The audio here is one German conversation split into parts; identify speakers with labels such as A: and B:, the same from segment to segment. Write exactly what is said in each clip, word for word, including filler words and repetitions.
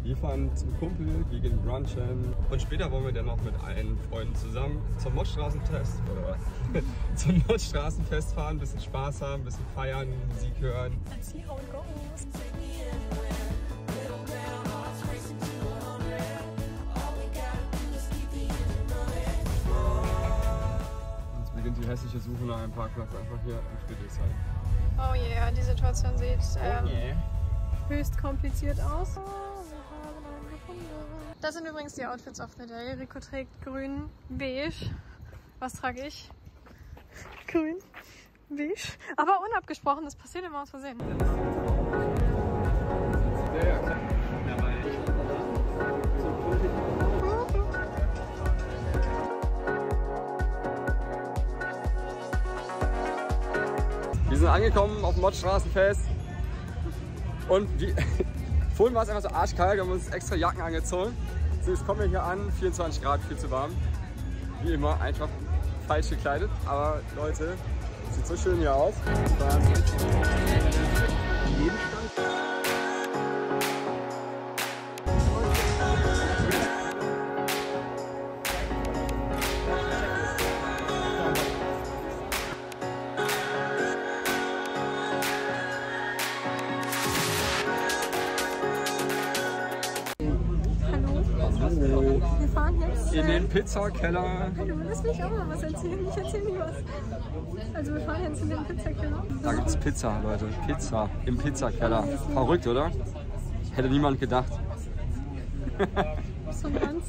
A: Wir fahren zum Kumpel, wir gehen brunchen und später wollen wir dann noch mit allen Freunden zusammen zum Mottstraßenfest oder zum Mottstraßenfest fahren, ein bisschen Spaß haben, ein bisschen feiern, Musik hören.
B: Let's see how it goes.
A: Jetzt beginnt die hässliche Suche nach einem Parkplatz einfach hier im Friedrichshain.
B: Oh yeah, die Situation sieht ähm,
A: Oh yeah.
B: höchst kompliziert aus. Das sind übrigens die Outfits auf der Day. Rico trägt grün, beige. Was trage ich? Grün, beige. Aber unabgesprochen, das passiert immer aus Versehen.
A: Ja, ja, klar. Ja, weil ich Wir sind angekommen auf dem Mottstraßenfest und wie, vorhin war es einfach so arschkalt, wir haben uns extra Jacken angezogen. So, jetzt kommen wir hier an, vierundzwanzig Grad, viel zu warm. Wie immer, einfach falsch gekleidet, aber Leute, sieht so schön hier aus. Jeden Stand.
B: Wir fahren jetzt
A: In den Pizzakeller.
B: Hallo, lass mich auch mal was erzählen. Ich erzähle nicht was. Also wir fahren jetzt in den Pizzakeller.
A: Da gibt's Pizza, Leute. Pizza im Pizzakeller. Verrückt, oder? Hätte niemand gedacht.
B: So ganz.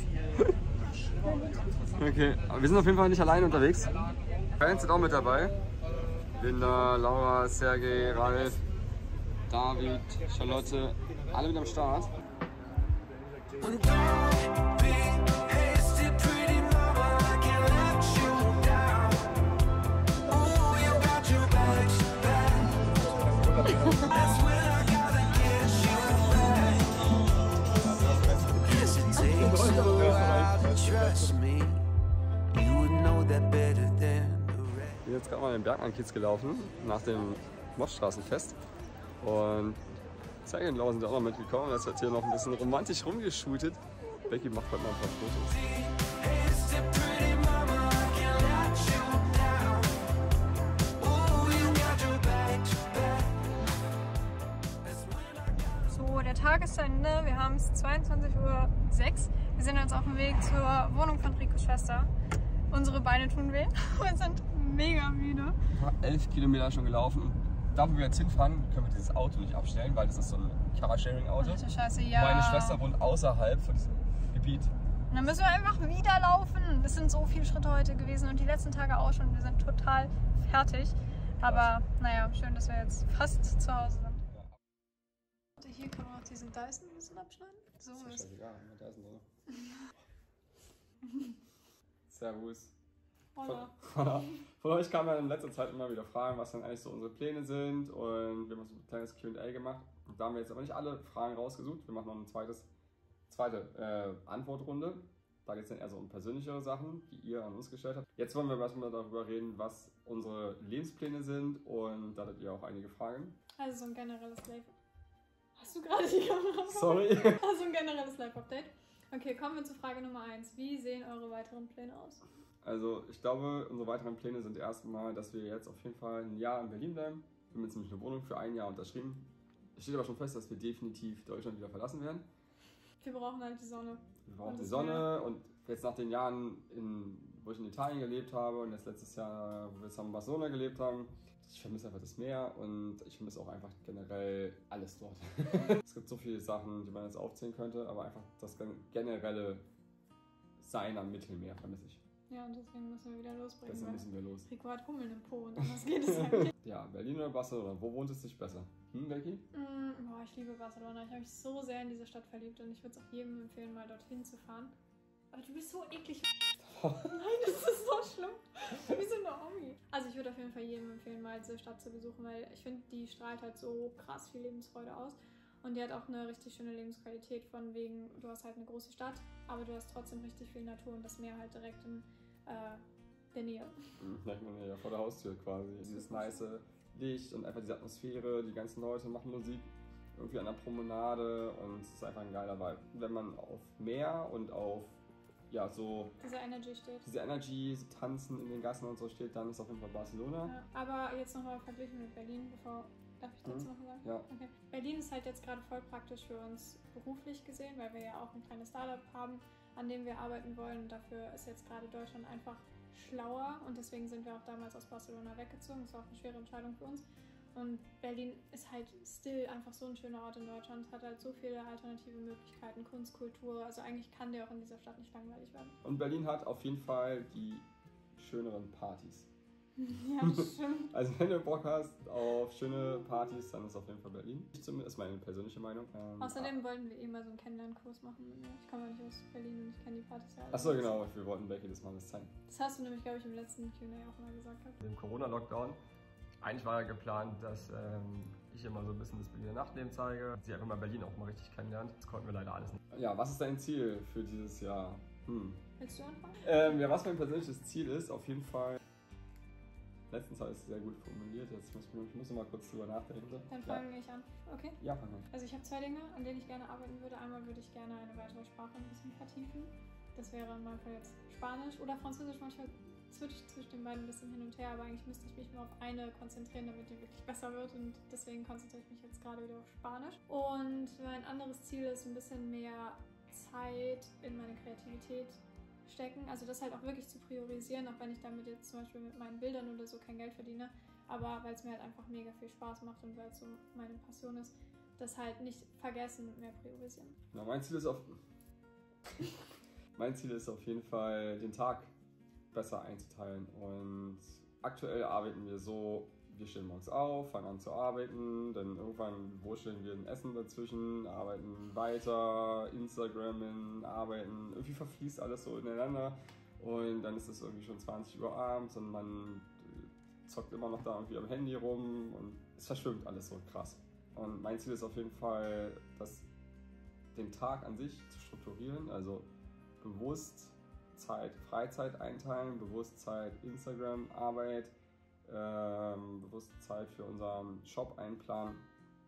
A: Okay, aber wir sind auf jeden Fall nicht alleine unterwegs. Fans sind auch mit dabei. Linda, Laura, Sergej, Ralf, David, Charlotte, alle mit am Start. Ich bin jetzt gerade mal den Bergmann-Kiez gelaufen, nach dem Mottstraßenfest. Und Sergej und Laura sind auch noch mitgekommen. Jetzt wird hier noch ein bisschen romantisch rumgeshootet. Becky macht heute mal ein paar Fotos.
B: So, der Tag ist zu Ende. Wir haben es zweiundzwanzig Uhr sechs. Wir sind jetzt auf dem Weg zur Wohnung von Ricos Schwester. Unsere Beine tun weh. Wir sind mega müde.
A: elf Kilometer schon gelaufen. Da, wo wir jetzt hinfahren, können wir dieses Auto nicht abstellen, weil das ist so ein Carsharing-Auto.
B: Ach du Scheiße, ja.
A: Meine Schwester wohnt außerhalb von diesem Gebiet.
B: Und dann müssen wir einfach wieder laufen. Es sind so viele Schritte heute gewesen und die letzten Tage auch schon. Wir sind total fertig. Aber naja, schön, dass wir jetzt fast zu Hause sind. Ja. Hier kann man auch diesen Dyson ein bisschen abschneiden. So
A: ist.
B: ist
A: Scheißegal, Dyson drin. Servus.
B: Hola.
A: Von, von euch kamen ja in letzter Zeit immer wieder Fragen, was dann eigentlich so unsere Pläne sind, und wir haben so ein kleines Q und A gemacht. Und da haben wir jetzt aber nicht alle Fragen rausgesucht. Wir machen noch eine zweites, zweite äh, Antwortrunde. Da geht es dann eher so um persönlichere Sachen, die ihr an uns gestellt habt. Jetzt wollen wir erstmal darüber reden, was unsere Lebenspläne sind, und da hattet ihr auch einige Fragen.
B: Also so ein generelles Live. Hast du gerade die Kamera?
A: Sorry.
B: Also ein generelles Live-Update. Okay, kommen wir zu Frage Nummer eins. Wie sehen eure weiteren Pläne aus?
A: Also ich glaube, unsere weiteren Pläne sind erstmal, dass wir jetzt auf jeden Fall ein Jahr in Berlin bleiben. Wir haben jetzt nämlich eine Wohnung für ein Jahr unterschrieben. Es steht aber schon fest, dass wir definitiv Deutschland wieder verlassen werden.
B: Wir brauchen halt die Sonne.
A: Wir brauchen die Sonne, und jetzt nach den Jahren, in, wo ich in Italien gelebt habe und jetzt letztes Jahr, wo wir jetzt in Barcelona gelebt haben, ich vermisse einfach das Meer, und ich vermisse auch einfach generell alles dort. Es gibt so viele Sachen, die man jetzt aufzählen könnte, aber einfach das generelle Sein am Mittelmeer vermisse ich.
B: Ja, und deswegen müssen wir wieder losbringen.
A: Deswegen müssen wir los.
B: Rico hat Hummeln im Po und anders geht es ja nicht.
A: Ja, Berlin oder Barcelona, wo wohnt es sich besser? Hm, Becky?
B: Mm, boah, ich liebe Barcelona. Ich habe mich so sehr in diese Stadt verliebt und ich würde es auch jedem empfehlen, mal dorthin zu fahren. Aber du bist so eklig. Nein, das ist so schlimm. Wie so eine Omi. Also ich würde auf jeden Fall jedem empfehlen, mal diese Stadt zu besuchen, weil ich finde, die strahlt halt so krass viel Lebensfreude aus. Und die hat auch eine richtig schöne Lebensqualität, von wegen, du hast halt eine große Stadt, aber du hast trotzdem richtig viel Natur und das Meer halt direkt in äh, der Nähe.
A: Ja, ich meine, ja, vor der Haustür quasi. Dieses nice Licht und einfach diese Atmosphäre, die ganzen Leute machen Musik. irgendwie an der Promenade und es ist einfach ein geiler Vibe. Wenn man auf Meer und auf ja, so
B: diese Energy steht.
A: Diese Energy, so tanzen in den Gassen und so steht, dann ist auf jeden Fall Barcelona.
B: Ja, aber jetzt nochmal verglichen mit Berlin, bevor, darf ich dazu
A: Mhm.
B: noch sagen?
A: Ja.
B: Okay. Berlin ist halt jetzt gerade voll praktisch für uns beruflich gesehen, weil wir ja auch ein kleines Startup haben, an dem wir arbeiten wollen. Und dafür ist jetzt gerade Deutschland einfach schlauer und deswegen sind wir auch damals aus Barcelona weggezogen. Das war auch eine schwere Entscheidung für uns. Und Berlin ist halt still einfach so ein schöner Ort in Deutschland, hat halt so viele alternative Möglichkeiten, Kunst, Kultur. Also eigentlich kann der auch in dieser Stadt nicht langweilig werden.
A: Und Berlin hat auf jeden Fall die schöneren Partys.
B: Ja, das stimmt.
A: Also wenn du Bock hast auf schöne Partys, dann ist auf jeden Fall Berlin. Ich zumindest, ist meine persönliche Meinung. Ähm,
B: Außerdem wollten wir eh mal so einen Kennenlernkurs machen mit mir. Ich komme ja nicht aus Berlin und ich kenne die Partys ja alle.
A: Achso, genau, wir wollten Becky das mal das zeigen.
B: Das hast du nämlich, glaube ich, im letzten Q und A auch mal gesagt. Gehabt.
C: Im Corona-Lockdown. Eigentlich war ja geplant, dass ähm, ich immer so ein bisschen das Berliner Nachtleben zeige. Sie einfach mal Berlin auch mal richtig kennenlernt. Das konnten wir leider alles nicht.
A: Ja, was ist dein Ziel für dieses Jahr? Hm.
B: Willst du anfangen?
A: Ähm, ja, was mein persönliches Ziel ist, auf jeden Fall. Letztens habe ich es sehr gut formuliert, jetzt muss ich, ich muss noch mal kurz drüber nachdenken.
B: Dann
A: Ja,
B: fange ich an. Okay?
A: ja fang an.
B: Also ich habe zwei Dinge, an denen ich gerne arbeiten würde. Einmal würde ich gerne eine weitere Sprache ein bisschen vertiefen. Das wäre in meinem Fall jetzt Spanisch oder Französisch. Manchmal switche ich zwischen den beiden ein bisschen hin und her, aber eigentlich müsste ich mich nur auf eine konzentrieren, damit die wirklich besser wird und deswegen konzentriere ich mich jetzt gerade wieder auf Spanisch. Und mein anderes Ziel ist ein bisschen mehr Zeit in meine Kreativität stecken, also das halt auch wirklich zu priorisieren, auch wenn ich damit jetzt zum Beispiel mit meinen Bildern oder so kein Geld verdiene, aber weil es mir halt einfach mega viel Spaß macht und weil es so meine Passion ist, das halt nicht vergessen und mehr priorisieren.
A: Ja, mein Ziel ist auf mein Ziel ist auf jeden Fall, den Tag besser einzuteilen. Und aktuell arbeiten wir so, wir stehen morgens auf, fangen an zu arbeiten, dann irgendwann wurschteln wir ein Essen dazwischen, arbeiten weiter, Instagrammen, arbeiten, irgendwie verfließt alles so ineinander und dann ist es irgendwie schon zwanzig Uhr abends und man zockt immer noch da irgendwie am Handy rum und es verschwimmt alles so krass. Und mein Ziel ist auf jeden Fall, das, den Tag an sich zu strukturieren, also bewusst Zeit, Freizeit einteilen, bewusst Zeit, Instagram, Arbeit, ähm, bewusst Zeit für unseren Shop einplanen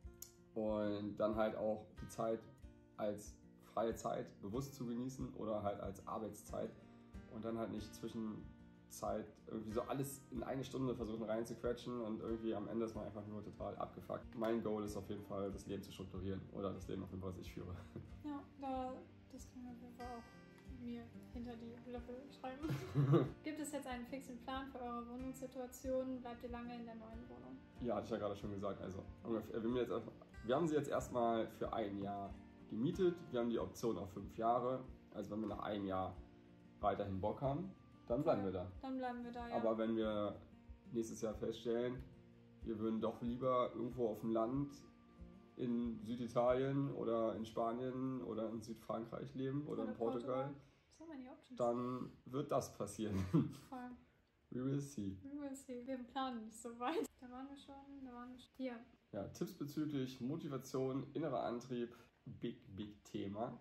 A: und dann halt auch die Zeit als freie Zeit bewusst zu genießen oder halt als Arbeitszeit und dann halt nicht Zwischenzeit irgendwie so alles in eine Stunde versuchen reinzuquetschen und irgendwie am Ende ist man einfach nur total abgefuckt. Mein Goal ist auf jeden Fall, das Leben zu strukturieren oder das Leben auf jeden Fall, was ich führe.
B: Ja, da, das kann man auf jeden Fall auch mir hinter die Löffel schreiben. Gibt es jetzt einen fixen Plan für eure Wohnungssituation? Bleibt ihr lange in der neuen Wohnung?
A: Ja, hatte ich ja gerade schon gesagt. Also ungefähr, wir, haben jetzt, wir haben sie jetzt erstmal für ein Jahr gemietet. Wir haben die Option auf fünf Jahre. Also wenn wir nach einem Jahr weiterhin Bock haben, dann bleiben wir da.
B: Dann bleiben wir da, ja.
A: Aber wenn wir nächstes Jahr feststellen, wir würden doch lieber irgendwo auf dem Land in Süditalien oder in Spanien oder in Südfrankreich leben oder, oder in Portugal, Portugal.
B: So many options.
A: Dann wird das passieren.
B: Voll.
A: We will see.
B: We will see. Wir planen nicht so weit. Da waren wir schon, da waren wir schon. Hier.
A: Ja, Tipps bezüglich Motivation, innerer Antrieb, big, big Thema.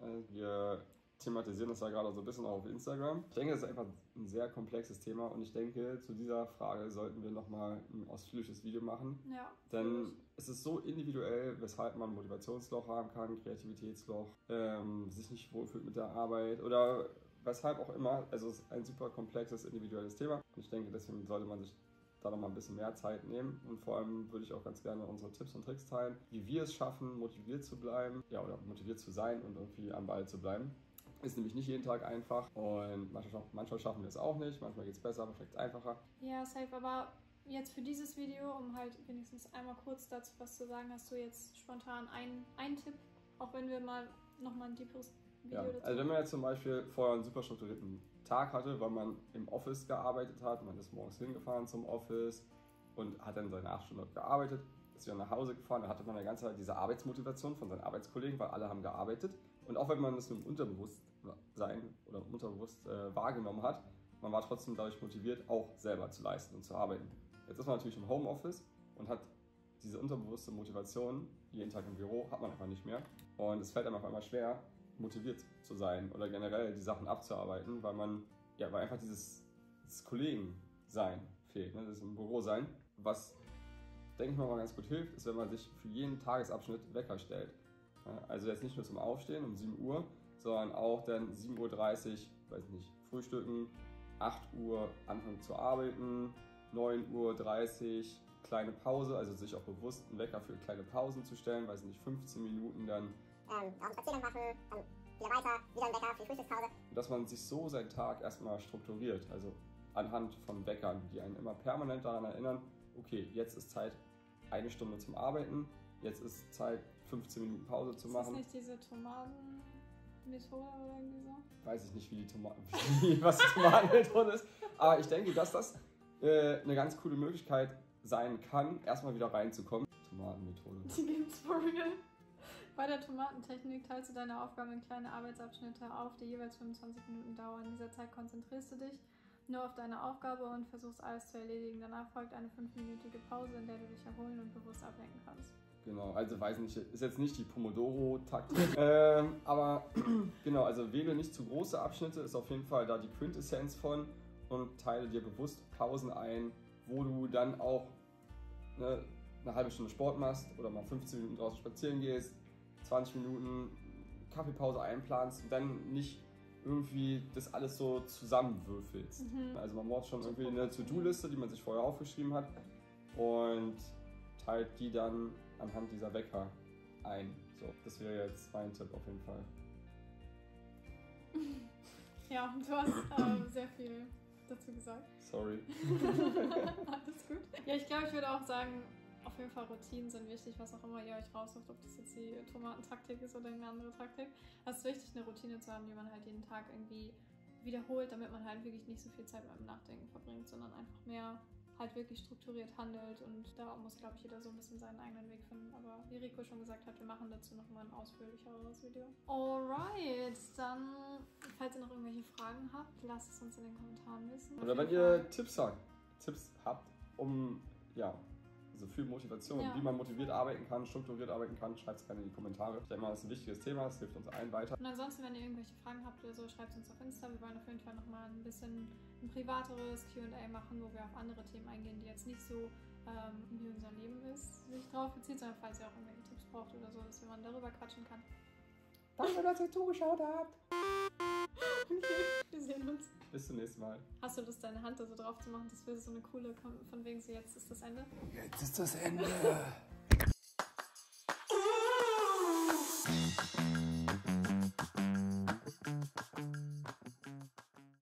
A: Wir thematisieren das ja gerade so ein bisschen auch auf Instagram. Ich denke, das ist einfach ein sehr komplexes Thema und ich denke, zu dieser Frage sollten wir nochmal ein ausführliches Video machen.
B: Ja.
A: Denn es ist so individuell, weshalb man ein Motivationsloch haben kann, Kreativitätsloch, ähm, sich nicht wohlfühlt mit der Arbeit oder weshalb auch immer. Also es ist ein super komplexes, individuelles Thema und ich denke, deswegen sollte man sich da noch mal ein bisschen mehr Zeit nehmen und vor allem würde ich auch ganz gerne unsere Tipps und Tricks teilen, wie wir es schaffen, motiviert zu bleiben, ja, oder motiviert zu sein und irgendwie am Ball zu bleiben. Ist nämlich nicht jeden Tag einfach und manchmal, manchmal schaffen wir es auch nicht, manchmal geht es besser, manchmal geht es einfacher.
B: Ja, safe, aber jetzt für dieses Video, um halt wenigstens einmal kurz dazu was zu sagen, hast du jetzt spontan einen, einen Tipp, auch wenn wir mal nochmal ein deeperes Video
A: ja,
B: dazu
A: also wenn man jetzt zum Beispiel vorher einen super strukturierten Tag hatte, weil man im Office gearbeitet hat, man ist morgens hingefahren zum Office und hat dann seine acht Stunden dort gearbeitet, ist wieder nach Hause gefahren, da hatte man die ganze Zeit diese Arbeitsmotivation von seinen Arbeitskollegen, weil alle haben gearbeitet. Und auch wenn man das mit dem Unterbewusstsein oder unterbewusst äh, wahrgenommen hat, man war trotzdem dadurch motiviert, auch selber zu leisten und zu arbeiten. Jetzt ist man natürlich im Homeoffice und hat diese unterbewusste Motivation, jeden Tag im Büro, hat man einfach nicht mehr. Und es fällt einem auf einmal schwer, motiviert zu sein oder generell die Sachen abzuarbeiten, weil man, ja, weil einfach dieses, dieses Kollegensein fehlt, ne? Das im Büro sein, was denke ich mal, ganz gut hilft, ist, wenn man sich für jeden Tagesabschnitt Wecker stellt. Also jetzt nicht nur zum Aufstehen um sieben Uhr, sondern auch dann sieben Uhr dreißig, weiß nicht, frühstücken, acht Uhr anfangen zu arbeiten, neun Uhr dreißig kleine Pause, also sich auch bewusst einen Wecker für kleine Pausen zu stellen, weiß nicht, fünfzehn Minuten dann
D: ähm, auf den Spaziergang machen, dann wieder weiter, wieder ein Wecker für die Frühstückspause.
A: Dass man sich so seinen Tag erstmal strukturiert, also anhand von Weckern, die einen immer permanent daran erinnern, okay, jetzt ist Zeit, eine Stunde zum Arbeiten, jetzt ist Zeit, fünfzehn Minuten Pause zu machen.
B: Ist das nicht diese Tomatenmethode oder irgendwie so?
A: Weiß ich nicht, wie die Tomaten, wie, was die Tomatenmethode ist, aber ich denke, dass das äh, eine ganz coole Möglichkeit sein kann, erstmal wieder reinzukommen. Tomatenmethode.
B: Die gibt's for real. Bei der Tomatentechnik teilst du deine Aufgaben in kleine Arbeitsabschnitte auf, die jeweils fünfundzwanzig Minuten dauern. In dieser Zeit konzentrierst du dich nur auf deine Aufgabe und versuchst alles zu erledigen. Danach folgt eine fünfminütige Pause, in der du dich erholen und bewusst ablenken kannst.
A: Genau, also weiß nicht, ist jetzt nicht die Pomodoro-Taktik, ähm, aber genau, also wähle nicht zu große Abschnitte, ist auf jeden Fall da die Quintessenz von, und teile dir bewusst Pausen ein, wo du dann auch ne, eine halbe Stunde Sport machst oder mal fünfzehn Minuten draußen spazieren gehst, zwanzig Minuten Kaffeepause einplanst und dann nicht irgendwie das alles so zusammenwürfelst. Mhm. Also man braucht schon irgendwie eine To-Do-Liste, die man sich vorher aufgeschrieben hat, und teilt die dann anhand dieser Wecker ein. So, das wäre jetzt mein Tipp auf jeden Fall.
B: Ja, du hast äh, sehr viel dazu gesagt.
A: Sorry.
B: Alles gut. Ja, ich glaube, ich würde auch sagen, auf jeden Fall Routinen sind wichtig, was auch immer ihr euch raussucht, ob das jetzt die Tomatentaktik ist oder eine andere Taktik. Es ist wichtig, eine Routine zu haben, die man halt jeden Tag irgendwie wiederholt, damit man halt wirklich nicht so viel Zeit beim Nachdenken verbringt, sondern einfach mehr halt wirklich strukturiert handelt, und da muss, glaube ich, jeder so ein bisschen seinen eigenen Weg finden. Aber wie Rico schon gesagt hat, wir machen dazu nochmal ein ausführlicheres Video. Alright, dann, falls ihr noch irgendwelche Fragen habt, lasst es uns in den Kommentaren wissen.
A: Oder wenn ihr Tipps habt, Tipps habt, um, ja, also für Motivation, ja, wie man motiviert arbeiten kann, strukturiert arbeiten kann, schreibt es gerne in die Kommentare. Ich denke mal, das ist ein wichtiges Thema, es hilft uns allen weiter.
B: Und ansonsten, wenn ihr irgendwelche Fragen habt oder so, schreibt es uns auf Insta. Wir wollen auf jeden Fall nochmal ein bisschen ein privateres Q und A machen, wo wir auf andere Themen eingehen, die jetzt nicht so ähm, wie unser Leben ist, sich drauf bezieht, sondern falls ihr auch irgendwelche Tipps braucht oder so, dass man darüber quatschen kann.
A: Danke, dass ihr zugeschaut habt.
B: Okay, wir sehen uns.
A: Bis zum nächsten Mal.
B: Hast du Lust, deine Hand da so drauf zu machen? Das wäre so eine coole, von wegen so, jetzt ist das Ende.
A: Jetzt ist das Ende.